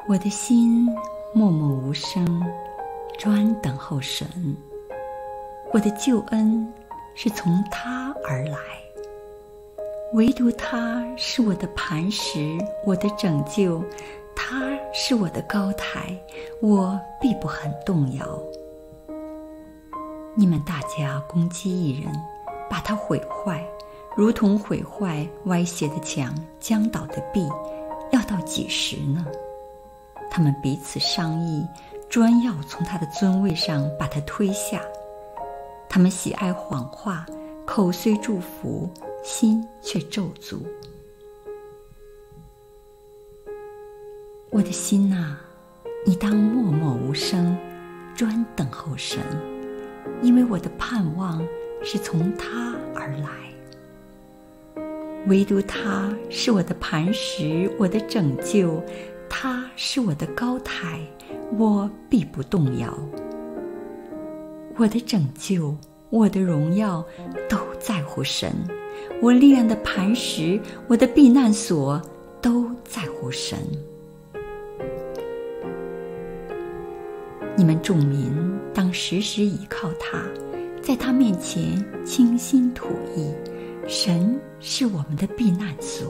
我的心默默无声，专等候神。我的救恩是从他而来，唯独他是我的磐石，我的拯救，他是我的高台，我必不很动摇。你们大家攻击一人，把他毁坏，如同毁坏歪斜的墙，将倒的壁，要到几时呢？他们彼此商议，专要从他的尊位上把他推下。他们喜爱谎话，口虽祝福，心却咒诅。我的心啊，你当默默无声，专等候神，因为我的盼望是从他而来。唯独他是我的磐石，我的拯救，他是我的高台，我必不动摇。我的拯救，我的荣耀，都在乎神；我立案的磐石，我的避难所，都在乎神。你们众民当时时倚靠他，在他面前倾心吐意。神是我们的避难所。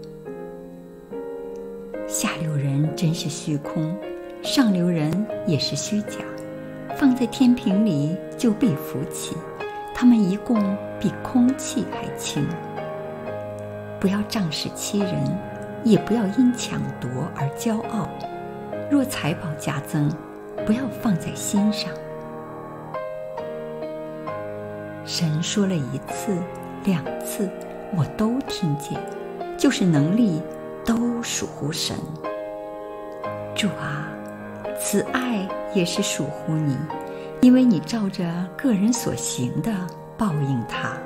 下流人真是虚空，上流人也是虚假，放在天平里就必浮起，他们一共比空气还轻。不要仗势欺人，也不要因抢夺而骄傲。若财宝加增，不要放在心上。神说了一次两次，我都听见，就是能力都属乎神。主啊，慈爱也是属乎你，因为你照着个人所行的报应他。